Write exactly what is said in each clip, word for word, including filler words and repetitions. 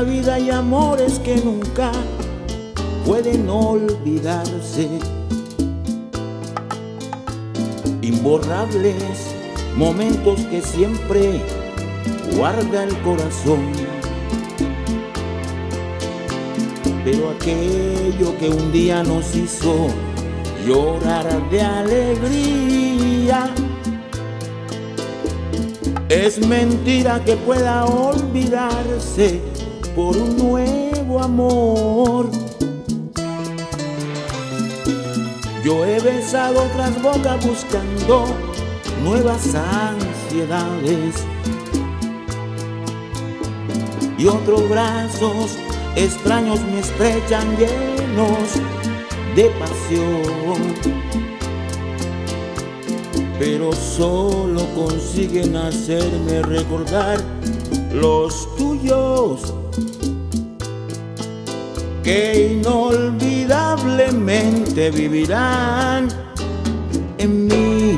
la vida hay amores que nunca pueden olvidarse, imborrables momentos que siempre guarda el corazón. Pero aquello que un día nos hizo llorar de alegría, es mentira que pueda olvidarse por un nuevo amor. Yo he besado otras bocas buscando nuevas ansiedades, y otros brazos extraños me estrechan llenos de pasión, pero solo consiguen hacerme recordar los tuyos, que inolvidablemente vivirán en mí.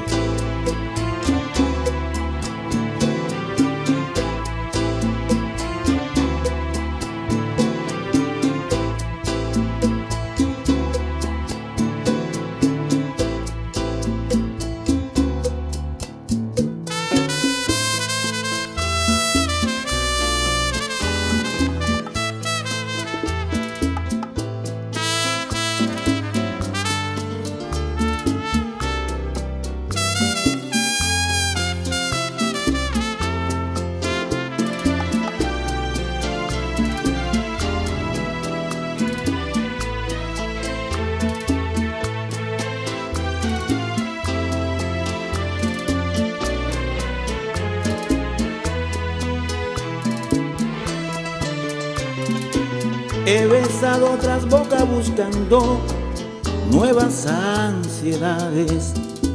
He besado otras bocas buscando nuevas ansiedades,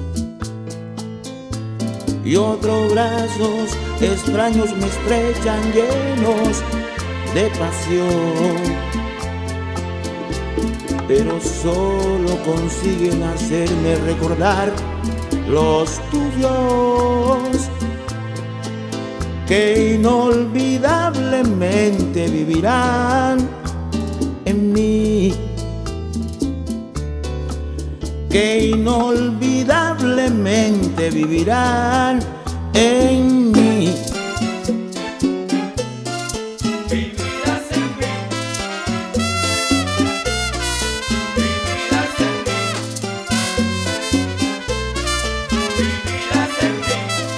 y otros brazos extraños me estrechan llenos de pasión, pero solo consiguen hacerme recordar los tuyos, que inolvidablemente vivirán en mí, que inolvidablemente vivirán en mí. Vivirás en mí, vivirás en mí, vivirás en mí,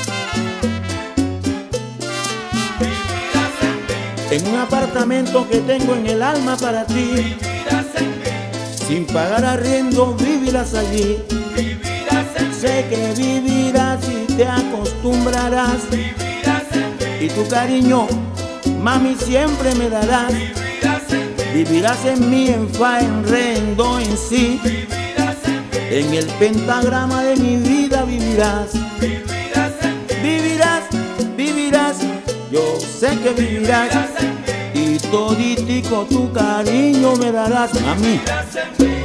vivirás en mí. En un apartamento que tengo en el alma para ti, Vivirás en mí, sin pagar arriendo vivirás allí. vivirás en mí, Sé que vivirás y te acostumbrarás, vivirás en mí, y tu cariño, mami, siempre me darás. vivirás en mí, Vivirás en mí, en fa, en re, en do, en si, vivirás en mí, en el pentagrama de mi vida vivirás. vivirás en mí, Vivirás, vivirás, yo sé que vivirás, vivirás en mí, y toditico tu cariño me darás a mí. vivirás en mí.